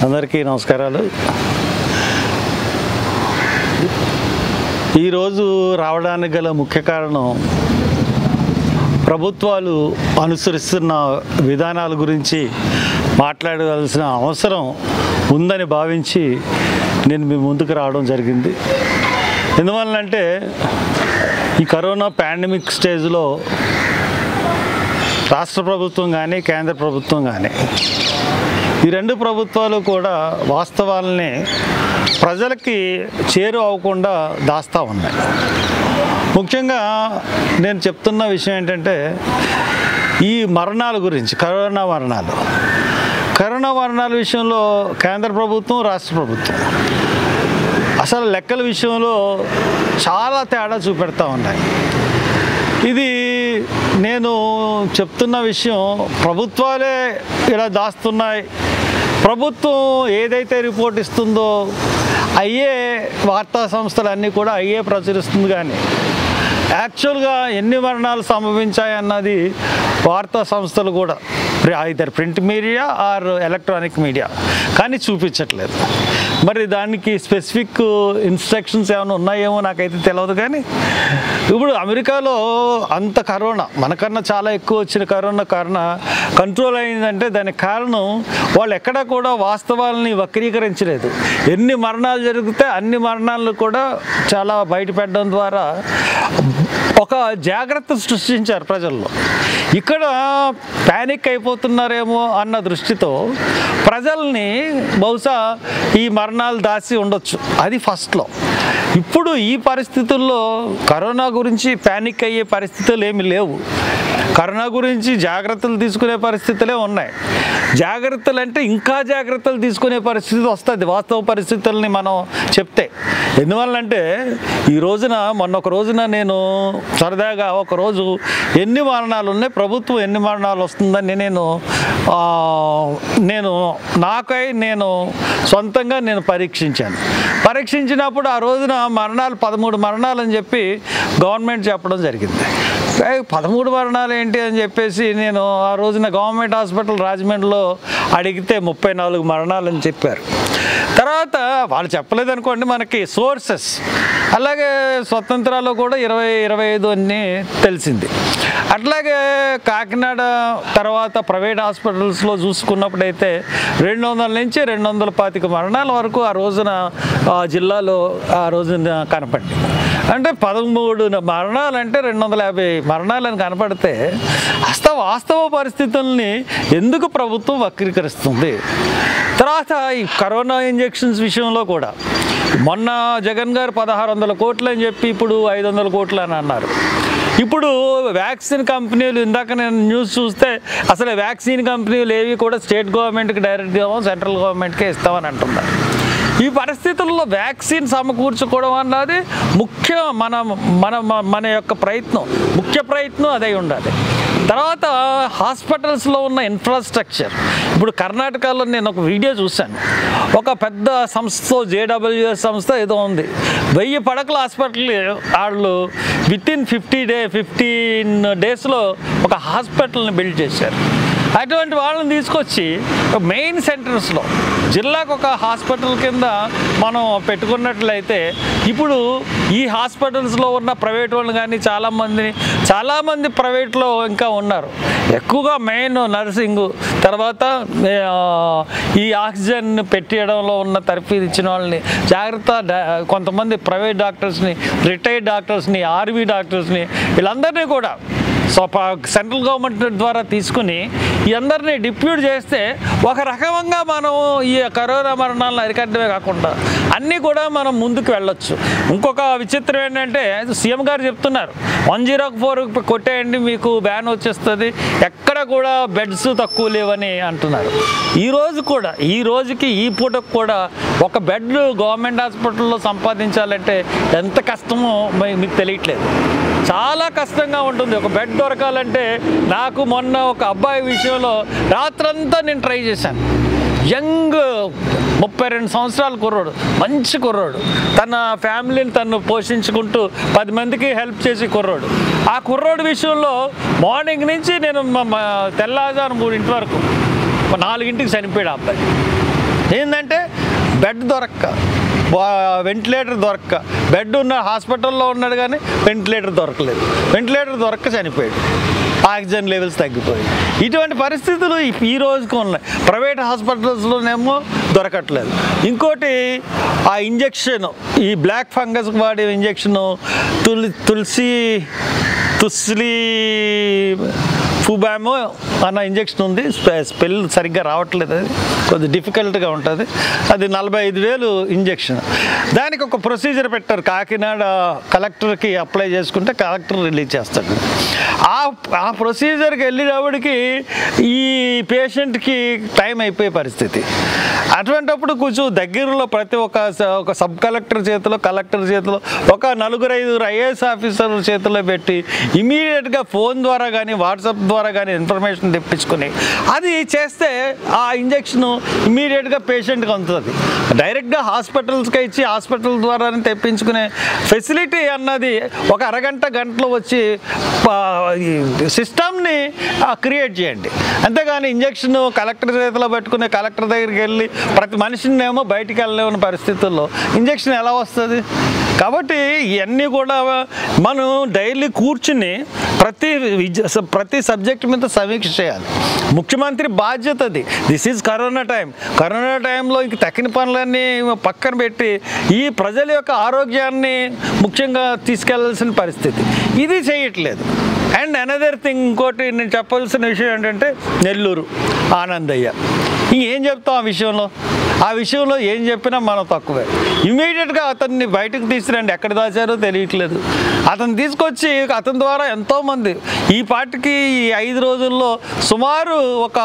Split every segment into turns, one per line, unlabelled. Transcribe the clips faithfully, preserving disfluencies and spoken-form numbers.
అందరికీ నమస్కారాలు. ఈరోజు రావడానికి గల ముఖ్య కారణం ప్రభుత్వాలు అనుసరిస్తున్న విధానాల గురించి మాట్లాడవలసిన అవసరం ఉందని భావించి నేను మీ ముందుకు రావడం జరిగింది. ఎందువల్లంటే ఈ కరోనా పాండమిక్ స్టేజ్లో రాష్ట్ర ప్రభుత్వం కానీ కేంద్ర ప్రభుత్వం కానీ ఈ రెండు ప్రభుత్వాలు కూడా వాస్తవాలని ప్రజలకి చేరు అవ్వకుండా దాస్తూ ఉన్నాయి. ముఖ్యంగా నేను చెప్తున్న విషయం ఏంటంటే ఈ మరణాల గురించి, కరోనా మరణాలు కరోనా మరణాల విషయంలో కేంద్ర ప్రభుత్వం రాష్ట్ర ప్రభుత్వం అసలు లెక్కల విషయంలో చాలా తేడా చూపెడతా ఉన్నాయి. ఇది నేను చెప్తున్న విషయం ప్రభుత్వాలే ఇలా దాస్తున్నాయి. ప్రభుత్వం ఏదైతే రిపోర్ట్ ఇస్తుందో అయ్యే వార్తా సంస్థలన్నీ కూడా అయ్యే ప్రచురిస్తుంది. కానీ యాక్చువల్గా ఎన్ని మరణాలు సంభవించాయి అన్నది వార్తా సంస్థలు కూడా either print media or electronic media కానీ చూపించట్లేదు. మరి దానికి స్పెసిఫిక్ ఇన్స్ట్రక్షన్స్ ఏమైనా ఉన్నాయేమో నాకైతే తెలియదు. కానీ ఇప్పుడు అమెరికాలో అంత కరోనా మనకన్నా చాలా ఎక్కువ వచ్చిన కరోనా కారణ కంట్రోల్ అయిందంటే దానికి కారణం వాళ్ళు ఎక్కడా కూడా వాస్తవాలని వక్రీకరించలేదు. ఎన్ని మరణాలు జరిగితే అన్ని మరణాలను కూడా చాలా బయటపెట్టడం ద్వారా ఒక జాగ్రత్త సృష్టించారు ప్రజల్లో. ఇక్కడ ప్యానిక్ అయిపోతున్నారేమో అన్న దృష్టితో ప్రజల్ని బహుశా ఈ మరణాలు దాచి ఉండొచ్చు. అది ఫస్ట్లో. ఇప్పుడు ఈ పరిస్థితుల్లో కరోనా గురించి ప్యానిక్ అయ్యే పరిస్థితులు ఏమి లేవు. కరోనా గురించి జాగ్రత్తలు తీసుకునే పరిస్థితులే ఉన్నాయి. జాగ్రత్తలు అంటే ఇంకా జాగ్రత్తలు తీసుకునే పరిస్థితి వస్తుంది వాస్తవ పరిస్థితుల్ని మనం చెప్తే. ఎందువల్లంటే ఈ రోజున మొన్న ఒక రోజున నేను సరదాగా ఒకరోజు ఎన్ని మరణాలు ఉన్నాయి, ప్రభుత్వం ఎన్ని మరణాలు వస్తుందని నేను నేను నాకై నేను సొంతంగా నేను పరీక్షించాను. పరీక్షించినప్పుడు ఆ రోజున మరణాలు పదమూడు మరణాలు అని చెప్పి గవర్నమెంట్ చెప్పడం జరిగింది. పదమూడు మరణాలు ఏంటి అని చెప్పేసి నేను ఆ రోజున గవర్నమెంట్ హాస్పిటల్ రాజమండ్రిలో అడిగితే ముప్పై నాలుగు మరణాలు అని చెప్పారు. తర్వాత వాళ్ళు చెప్పలేదు అనుకోండి, మనకి సోర్సెస్ అలాగే స్వతంత్రాల్లో కూడా ఇరవై ఇరవై ఐదు అని తెలిసింది. అట్లాగే కాకినాడ తర్వాత ప్రైవేట్ హాస్పిటల్స్లో చూసుకున్నప్పుడైతే రెండు వందల నుంచి రెండు వందల పాతిక మరణాల వరకు ఆ రోజున జిల్లాలో ఆ రోజున కనపడింది. అంటే పదమూడు మరణాలు అంటే రెండు వందల యాభై మరణాలని కనపడితే అస్త వాస్తవ పరిస్థితుల్ని ఎందుకు ప్రభుత్వం వక్రీకరిస్తుంది? తర్వాత ఈ కరోనా ఇంజెక్షన్స్ విషయంలో కూడా మొన్న జగన్ గారు పదహారు వందల కోట్లు అని చెప్పి ఇప్పుడు ఐదు వందల కోట్లు అని అన్నారు. ఇప్పుడు వ్యాక్సిన్ కంపెనీలు ఇందాక నేను న్యూస్ చూస్తే అసలు వ్యాక్సిన్ కంపెనీలు ఏవి కూడా స్టేట్ గవర్నమెంట్కి డైరెక్ట్గా సెంట్రల్ గవర్నమెంట్కే ఇస్తామని అంటున్నారు. ఈ పరిస్థితుల్లో వ్యాక్సిన్ సమకూర్చుకోవడం అన్నది ముఖ్య మన మన మన యొక్క ప్రయత్నం, ముఖ్య ప్రయత్నం అదే ఉండాలి. తర్వాత హాస్పిటల్స్లో ఉన్న ఇన్ఫ్రాస్ట్రక్చర్, ఇప్పుడు కర్ణాటకలో నేను ఒక వీడియో చూశాను. ఒక పెద్ద సంస్థ జేడబ్ల్యూఎస్ సంస్థ ఏదో ఉంది, వెయ్యి పడకల హాస్పిటల్ వాళ్ళు within fifty day fifteen డేస్లో ఒక హాస్పిటల్ని బిల్డ్ చేశారు. అటువంటి వాళ్ళని తీసుకొచ్చి మెయిన్ సెంటర్స్లో జిల్లాకు ఒక హాస్పిటల్ కింద మనం పెట్టుకున్నట్లయితే ఇప్పుడు ఈ హాస్పిటల్స్లో ఉన్న ప్రైవేట్ వాళ్ళు కానీ చాలామందిని చాలామంది ప్రైవేట్లో ఇంకా ఉన్నారు. ఎక్కువగా మెయిన్ నర్సింగ్, తర్వాత ఈ ఆక్సిజన్ పెట్టేయడంలో ఉన్న తరఫీదు ఇచ్చిన వాళ్ళని జాగ్రత్త, కొంతమంది ప్రైవేట్ డాక్టర్స్ని, రిటైర్డ్ డాక్టర్స్ని, ఆర్మీ డాక్టర్స్ని వీళ్ళందరినీ కూడా సో సెంట్రల్ గవర్నమెంట్ ద్వారా తీసుకుని ఈ అందరినీ డిప్యూట్ చేస్తే ఒక రకంగా మనం ఈ కరోనా మరణాలను అరికట్టడమే కాకుండా అన్నీ కూడా మనం ముందుకు వెళ్ళొచ్చు. ఇంకొక విచిత్రం ఏంటంటే సీఎం గారు చెప్తున్నారు వన్ జీరో ఫోర్ కొట్టేయండి మీకు బ్యాన్ వచ్చేస్తుంది, ఎక్కడ కూడా బెడ్స్ తక్కువ లేవని అంటున్నారు. ఈరోజు కూడా ఈ రోజుకి ఈ పూటకు కూడా ఒక బెడ్ గవర్నమెంట్ హాస్పిటల్లో సంపాదించాలంటే ఎంత కష్టమో మీకు తెలియట్లేదు. చాలా కష్టంగా ఉంటుంది ఒక బెడ్ దొరకాలంటే. నాకు మొన్న ఒక అబ్బాయి విషయంలో రాత్రంతా నేను ట్రై చేశాను. యంగ్ ముప్పై రెండు సంవత్సరాల కుర్రోడు, మంచి కుర్రోడు, తన ఫ్యామిలీని తను పోషించుకుంటూ పది మందికి హెల్ప్ చేసి కుర్రోడు. ఆ కుర్రోడు విషయంలో మార్నింగ్ నుంచి నేను తెల్లారుజాము మూడింటి వరకు నాలుగింటికి చనిపోయాడు అబ్బాయి. ఏంటంటే బెడ్ దొరక్క, వెంటిలేటర్ దొరక్క, బెడ్ ఉన్న హాస్పిటల్లో ఉన్నాడు కానీ వెంటిలేటర్ దొరకలేదు, వెంటిలేటర్ దొరక్క చనిపోయాడు, ఆక్సిజన్ లెవెల్స్ తగ్గిపోయాయి. ఇటువంటి పరిస్థితులు ఈ రోజుకు ఉన్నాయి. ప్రైవేట్ హాస్పిటల్స్లోనేమో దొరకట్లేదు. ఇంకోటి ఆ ఇంజెక్షన్, ఈ బ్లాక్ ఫంగస్ వాడే ఇంజెక్షను తుల్ తులసి తుస్లీ ఫుబామో అన్న ఇంజెక్షన్ ఉంది, స్పెల్ సరిగ్గా రావట్లేదు, అది కొద్దిగా డిఫికల్ట్గా ఉంటుంది. అది నలభై ఐదు వేలు ఇంజెక్షన్. దానికి ఒక ప్రొసీజర్ పెట్టారు, కాకినాడ కలెక్టర్కి అప్లై చేసుకుంటే కలెక్టర్ రిలీజ్ చేస్తాడు. ఆ ఆ ప్రొసీజర్కి వెళ్ళేటప్పటికి ఈ పేషెంట్కి టైం అయిపోయే పరిస్థితి. అటువంటిప్పుడు కొంచెం దగ్గరలో ప్రతి ఒక్క ఒక సబ్ కలెక్టర్ చేతిలో, కలెక్టర్ చేతిలో, ఒక నలుగురు ఐదుగురు ఐఏఎస్ ఆఫీసర్ల చేతిలో పెట్టి ఇమీడియట్గా ఫోన్ ద్వారా కానీ వాట్సాప్ ద్వారా కానీ ఇన్ఫర్మేషన్ తెప్పించుకొని అది చేస్తే ఆ ఇంజెక్షన్ ఇమీడియట్గా పేషెంట్కి అందుతుంది. డైరెక్ట్గా హాస్పిటల్స్కి ఇచ్చి హాస్పిటల్ ద్వారా తెప్పించుకునే ఫెసిలిటీ అన్నది ఒక అరగంట గంటలో వచ్చి సిస్టమ్ని క్రియేట్ చేయండి. అంతేగాని ఇంజెక్షన్ కలెక్టర్ చేతిలో పెట్టుకుని కలెక్టర్ దగ్గరికి వెళ్ళి ప్రతి మనిషిని ఏమో బయటికి వెళ్ళలేని పరిస్థితుల్లో ఇంజెక్షన్ ఎలా వస్తుంది? కాబట్టి ఇవన్నీ కూడా మనం డైలీ కూర్చుని ప్రతి ప్రతి సబ్జెక్ట్ మీద సమీక్ష చేయాలి. ముఖ్యమంత్రి బాధ్యత అది. This is corona time. Corona టైంలో ఇంక తక్కిన పనులన్నీ పక్కన పెట్టి ఈ ప్రజల యొక్క ఆరోగ్యాన్ని ముఖ్యంగా తీసుకెళ్లాల్సిన పరిస్థితి. ఇది చేయట్లేదు. అండ్ అనదర్ థింగ్, ఇంకోటి నేను చెప్పాల్సిన విషయం ఏంటంటే నెల్లూరు ఆనందయ్య, ఇంకేం చెప్తాం ఆ విషయంలో? ఆ విషయంలో ఏం చెప్పినా మనం తక్కువే. ఇమీడియట్గా అతన్ని బయటకు తీసుకురండి, ఎక్కడ దాచారో తెలియట్లేదు. అతను తీసుకొచ్చి అతని ద్వారా ఎంతోమంది ఈ పార్టీకి ఈ ఐదు రోజుల్లో సుమారు ఒక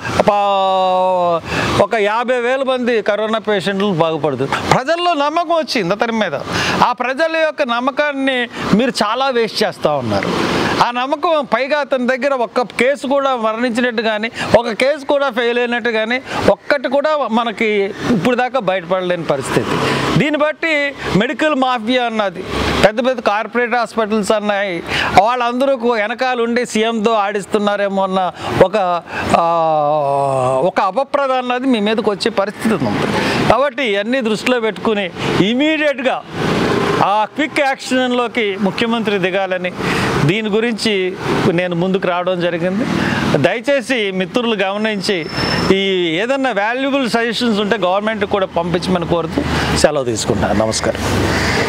ఒక యాభై వేల మంది కరోనా పేషెంట్లు బాగుపడుతుంది. ప్రజల్లో నమ్మకం వచ్చింది అతని మీద. ఆ ప్రజల యొక్క నమ్మకాన్ని మీరు చాలా వేస్ట్ చేస్తూ ఉన్నారు. ఆ నమ్మకం పైగా అతని దగ్గర ఒక్క కేసు కూడా మరణించినట్టు కానీ, ఒక కేసు కూడా ఫెయిల్ అయినట్టు కానీ ఒక్కటి కూడా మనకి ఇప్పుడు దాకా బయటపడలేని పరిస్థితి. దీన్ని బట్టి మెడికల్ మాఫియా అన్నది, పెద్ద పెద్ద కార్పొరేట్ హాస్పిటల్స్ అన్నాయి, వాళ్ళందరూ వెనకాల ఉండి సీఎంతో ఆడిస్తున్నారేమో అన్న ఒక ఒక అపప్రద అన్నది మీ మీదకి వచ్చే పరిస్థితి ఉంది. కాబట్టి ఇవన్నీ దృష్టిలో పెట్టుకుని ఇమీడియట్గా ఆ క్విక్ యాక్షన్లోకి ముఖ్యమంత్రి దిగాలని దీని గురించి నేను ముందుకు రావడం జరిగింది. దయచేసి మిత్రులు గమనించి ఈ ఏదన్నా వాల్యుబుల్ సజెషన్స్ ఉంటే గవర్నమెంట్ కూడా పంపించమని కోరుతూ సెలవు తీసుకుంటాను. నమస్కారం.